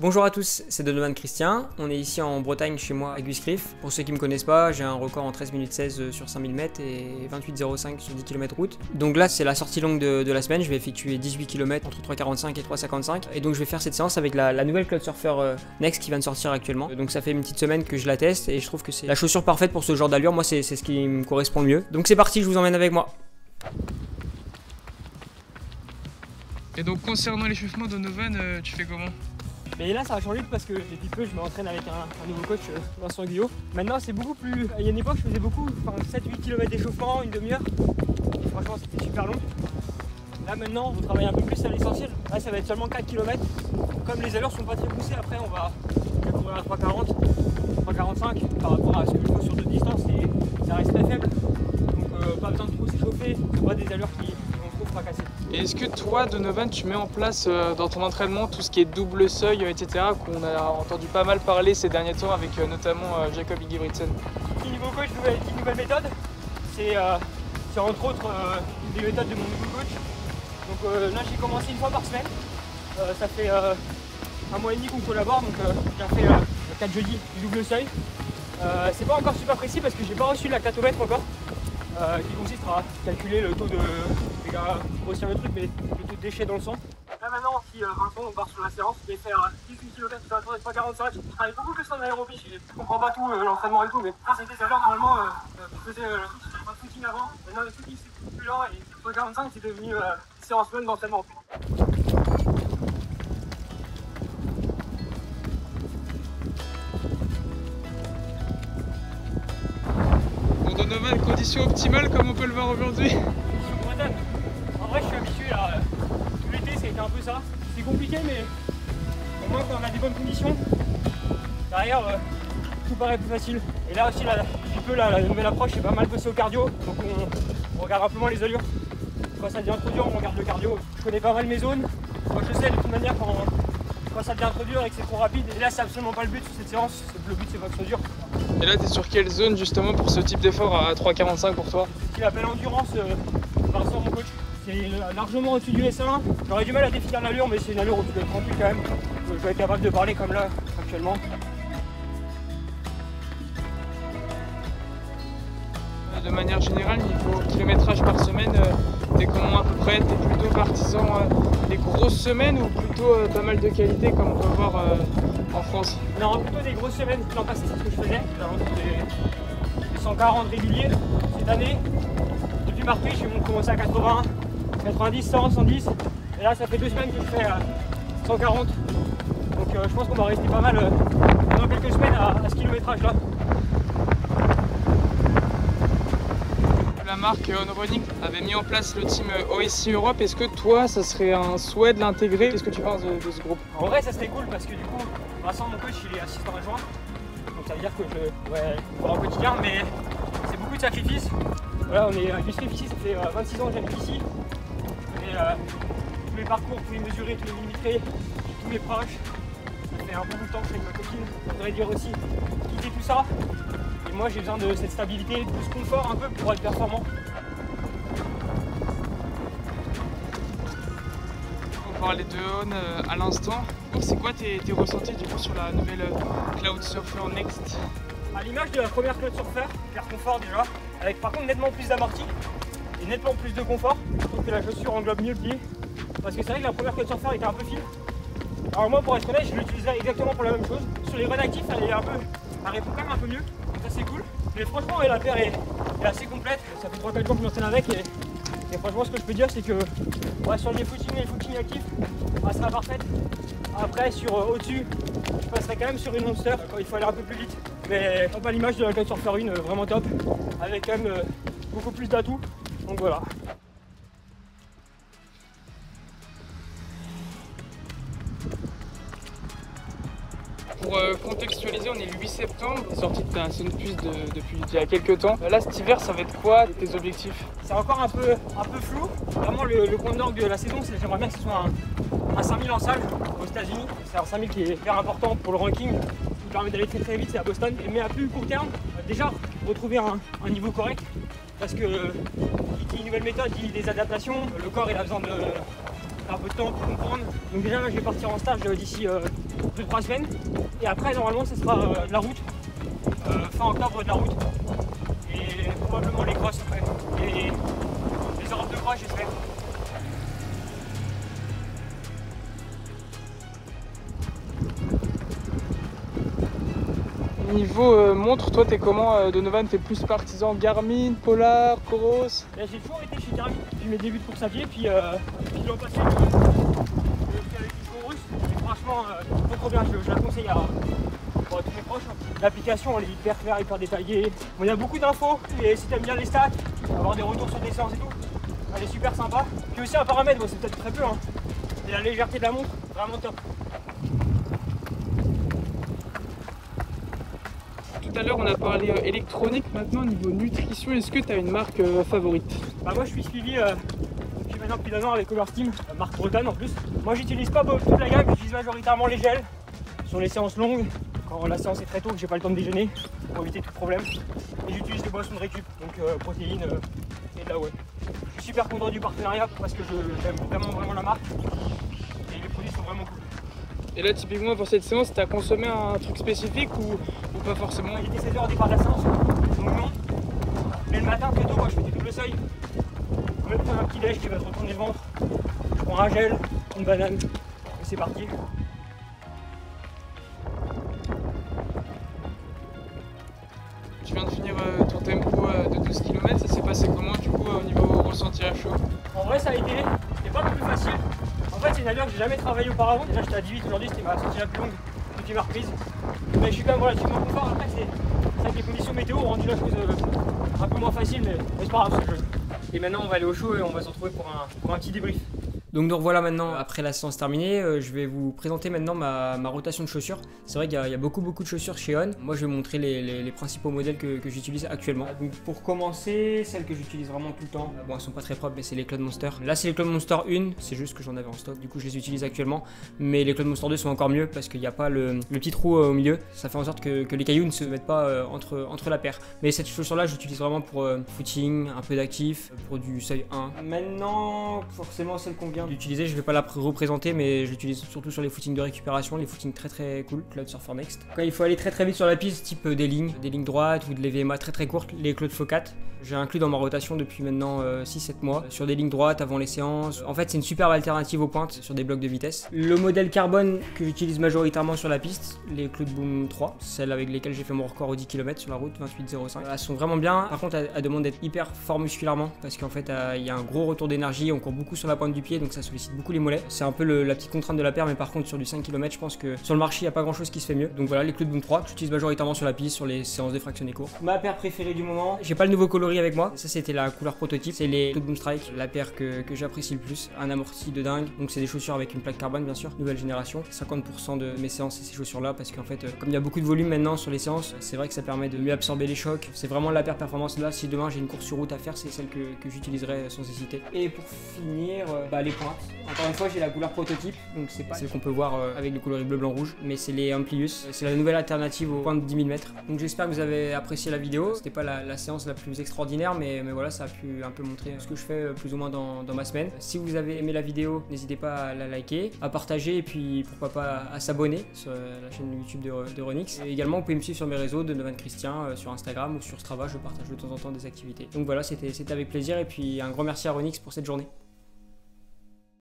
Bonjour à tous, c'est Donovan Christian. On est ici en Bretagne chez moi à Guiscriff. Pour ceux qui me connaissent pas, j'ai un record en 13 minutes 16 sur 5000 mètres et 28,05 sur 10 km route. Donc là, c'est la sortie longue de la semaine. Je vais effectuer 18 km entre 3,45 et 3,55. Et donc je vais faire cette séance avec la nouvelle Cloudsurfer Next qui vient de sortir actuellement. Donc ça fait une petite semaine que je la teste et je trouve que c'est la chaussure parfaite pour ce genre d'allure. Moi, c'est ce qui me correspond le mieux. Donc c'est parti, je vous emmène avec moi. Et donc concernant l'échauffement, Donovan, tu fais comment? Mais là ça a changé parce que depuis peu je m'entraîne avec un nouveau coach, Vincent Guyot. Maintenant c'est beaucoup plus... Il y a une époque je faisais beaucoup, enfin 7-8 km d'échauffement, une demi-heure. Et franchement c'était super long. Là maintenant on travaille un peu plus à l'essentiel. Là ça va être seulement 4 km. Comme les allures sont pas très poussées, après on va courir à 3,40, 3,45 par rapport à ce que je vois sur d'autres distances et ça reste très faible. Donc pas besoin de trop s'échauffer, c'est pas des allures qui vont trop fracasser. Et est-ce que toi, Donovan, tu mets en place dans ton entraînement tout ce qui est double seuil, etc., qu'on a entendu pas mal parler ces derniers temps avec notamment Jacob Ingebrigtsen? Petit niveau coach, une nouvelle méthode, c'est entre autres des méthodes de mon nouveau coach. Donc là j'ai commencé une fois par semaine, ça fait un mois et demi qu'on collabore, donc j'ai fait 4 jeudis du double seuil. C'est pas encore super précis parce que j'ai pas reçu la catomètre encore, qui consiste à calculer le taux de... grossir le truc, mais le taux de déchets dans le sang. Là maintenant, si Vincent on part sur la séance, je vais faire 18 km sur la 3,45. Je travaille beaucoup plus en aérobie, je comprends pas tout l'entraînement et tout, mais quand c'était ça normalement, je faisais un footing avant, maintenant le footing c'est plus lent et 3,45 c'est devenu une séance même d'entraînement. Bon, Donovan, conditions optimales comme on peut le voir aujourd'hui? En vrai, je suis habitué là. Tout l'été, ça a été un peu ça. C'est compliqué, mais au moins, quand on a des bonnes conditions, derrière, tout paraît plus facile. Et là aussi, la nouvelle approche, c'est pas mal bossé au cardio. Donc, on regarde un peu moins les allures. Quand ça devient trop dur, on regarde le cardio. Je connais pas mal mes zones. Moi, je sais de toute manière quand ça devient trop dur et que c'est trop rapide. Et là, c'est absolument pas le but sur cette séance. Le but, c'est pas que ce soit dur. Et là, tu es sur quelle zone justement pour ce type d'effort à 3,45 pour toi? Ce qu'il appelle endurance, Vincent, mon coach. C'est largement au-dessus du S1. J'aurais du mal à définir l'allure, mais c'est une allure au-dessus de 38 quand même. Je vais être capable de parler comme là, actuellement. De manière générale, niveau kilométrage par semaine, t'es comment à peu près? T'es plutôt partisan des grosses semaines ou plutôt pas mal de qualité comme on peut voir en France? Non, plutôt des grosses semaines. L'an passé, c'est ce que je faisais. Des 140 réguliers. Cette année, depuis Marseille, j'ai commencé à 80, 90, 100, 110. Et là, ça fait 2 semaines que je fais 140. Donc je pense qu'on va rester pas mal dans quelques semaines à ce kilométrage-là. La marque Onrunning avait mis en place le team OSC Europe. Est-ce que toi, ça serait un souhait de l'intégrer? Qu'est-ce que tu penses de ce groupe? En vrai, ça serait cool parce que du coup, Vincent, mon coach, il est assistant adjoint. Donc ça veut dire que je cours au quotidien, mais c'est beaucoup de sacrifices. Voilà, on est à Guiscriff ici, ça fait 26 ans que j'habite ici. Et tous les parcours, tous les mesurés, tous les millimétrés, tous mes proches. Ça fait un bon bout de temps que je suis avec ma copine. On devrait dire aussi quitter tout ça. Et moi j'ai besoin de cette stabilité, de ce confort un peu pour être performant. On parlait de On à l'instant. C'est quoi tes ressentis du coup sur la nouvelle Cloudsurfer Next? À l'image de la première Cloudsurfer, Air Confort déjà, avec par contre nettement plus d'amorti et nettement plus de confort. Je trouve que la chaussure englobe mieux le pied. Parce que c'est vrai que la première Cloudsurfer était un peu fine. Alors moi pour être honnête, je l'utiliserais exactement pour la même chose. Sur les runs actifs, elle répond quand même un peu mieux. Donc ça c'est cool. Mais franchement, la paire est assez complète. Ça fait 3-4 jours que je m'entraîne avec et franchement ce que je peux dire c'est que sur les footings et les footings actifs, elle sera parfaite. Après sur au-dessus, je passerai quand même sur une Monster quand il faut aller un peu plus vite. Mais pas à l'image de la Cloudsurfer 1, vraiment top. Avec quand même beaucoup plus d'atouts. Donc voilà. Pour contextualiser, on est le 8 septembre, tu es sorti de ta Sunpuce depuis il y a quelques temps. Là cet hiver, ça va être quoi tes objectifs? C'est encore un peu flou. Vraiment le point d'orgue de la saison, c'est j'aimerais bien que ce soit un 5000 en salle aux États-Unis. C'est un 5000 qui est hyper important pour le ranking, qui permet d'aller très très vite, c'est à Boston. Mais à plus court terme, déjà retrouver un niveau correct. Parce que qui dit une nouvelle méthode, dit des adaptations. Le corps il a besoin de un peu de temps pour comprendre. Donc déjà là je vais partir en stage d'ici 2-3 semaines. Et après, normalement, ce sera de la route. Fin octobre, de la route. Et probablement les crosses après. Et les Europes de cross, j'espère. Niveau montre, toi t'es comment Donovan? T'es plus partisan Garmin, Polar, Coros? Là, j'ai toujours été chez Garmin depuis mes débuts de course à pied, puis l'an passé, j'ai fait avec une Coros. Et franchement, trop bien, je la conseille à tous mes proches. L'application, elle est hyper claire, hyper détaillée. Bon, il y a beaucoup d'infos, et si t'aimes bien les stats, avoir des retours sur des séances et tout, elle est super sympa. Puis aussi un paramètre, bon, c'est peut-être très peu, hein. Et la légèreté de la montre, vraiment top. Tout à l'heure on a parlé électronique, maintenant niveau nutrition, est-ce que tu as une marque favorite? Bah moi je suis suivi depuis maintenant plus d'1 an avec Oversteam, marque bretonne en plus. Moi j'utilise pas toute la gamme, j'utilise majoritairement les gels sur les séances longues, quand la séance est très tôt que j'ai pas le temps de déjeuner pour éviter tout problème. Et j'utilise des boissons de récup, donc protéines et de la whey. Je suis super content du partenariat parce que j'aime vraiment la marque et les produits sont vraiment cool. Et là typiquement pour cette séance, tu as consommé un truc spécifique ou pas forcément? Il était 16h au départ de la séance, donc non. Mais le matin très tôt, moi je fais des doubles seuils. Je me prends un petit déj qui va te retourner le ventre. Je prends un gel, une banane et c'est parti. Tu viens de finir ton tempo de 12 km, ça s'est passé comment du coup au niveau ressenti à chaud? En vrai ça a été, c'était pas le plus facile. En fait c'est une allure que j'ai jamais travaillé auparavant. Déjà j'étais à 18 aujourd'hui, c'était ma sortie la plus longue depuis ma reprise. Mais je suis quand même relativement confort. Après c'est vrai que les conditions météo ont rendu la chose un peu moins facile, mais c'est pas grave ce jeu. Et maintenant on va aller au show et on va se retrouver pour un petit débrief. Donc nous revoilà maintenant après la séance terminée. Je vais vous présenter maintenant ma rotation de chaussures. C'est vrai qu'il y a beaucoup de chaussures chez On. Moi je vais vous montrer les principaux modèles que j'utilise actuellement. Donc pour commencer, celles que j'utilise vraiment tout le temps, bon elles sont pas très propres mais c'est les Cloudmonster. Là c'est les Cloudmonster 1, c'est juste que j'en avais en stock, du coup je les utilise actuellement. Mais les Cloudmonster 2 sont encore mieux parce qu'il n'y a pas le petit trou au milieu. Ça fait en sorte que les cailloux ne se mettent pas entre la paire. Mais cette chaussure là j'utilise vraiment pour footing, un peu d'actif, pour du seuil 1. Maintenant forcément celle qu'on vient d'utiliser, je vais pas la représenter mais je l'utilise surtout sur les footings de récupération, les footings très cool, Cloudsurfer Next. Quand il faut aller très vite sur la piste, type des lignes droites ou de l'EVMA très courtes, les Cloudflow 4. J'ai inclus dans ma rotation depuis maintenant 6-7 mois sur des lignes droites avant les séances. En fait c'est une superbe alternative aux pointes sur des blocs de vitesse. Le modèle carbone que j'utilise majoritairement sur la piste, les Cloudboom 3, celles avec lesquelles j'ai fait mon record aux 10 km sur la route, 28,05. Elles sont vraiment bien, par contre elles demandent d'être hyper fort musculairement parce qu'en fait il y a un gros retour d'énergie, on court beaucoup sur la pointe du pied donc ça sollicite beaucoup les mollets. C'est un peu la petite contrainte de la paire, mais par contre sur du 5 km je pense que sur le marché il n'y a pas grand chose qui se fait mieux. Donc voilà les Cloudboom 3 que j'utilise majoritairement sur la piste, sur les séances défractionnées courtes. Ma paire préférée du moment, j'ai pas le nouveau coloris avec moi, ça c'était la couleur prototype, c'est les Cloudboom Strike, la paire que j'apprécie le plus, un amorti de dingue. Donc c'est des chaussures avec une plaque carbone bien sûr, nouvelle génération. 50% de mes séances c'est ces chaussures là parce qu'en fait comme il y a beaucoup de volume maintenant sur les séances, c'est vrai que ça permet de mieux absorber les chocs. C'est vraiment la paire performance là, si demain j'ai une course sur route à faire, c'est celle que j'utiliserai sans hésiter. Et pour finir, les pointes. Encore une fois j'ai la couleur prototype, donc c'est pas celle qu'on peut voir avec le coloris bleu, blanc, rouge, mais c'est les Amplius. C'est la nouvelle alternative aux pointes de 10 000 mètres. Donc j'espère que vous avez apprécié la vidéo. C'était pas la séance la plus extraordinaire, mais voilà, ça a pu un peu montrer ce que je fais plus ou moins dans ma semaine. Si vous avez aimé la vidéo, n'hésitez pas à la liker, à partager et puis pourquoi pas à s'abonner sur la chaîne YouTube de Ronix. Et également vous pouvez me suivre sur mes réseaux de Donovan Christian, sur Instagram ou sur Strava, je partage de temps en temps des activités. Donc voilà, c'était avec plaisir et puis un grand merci à Ronix pour cette journée.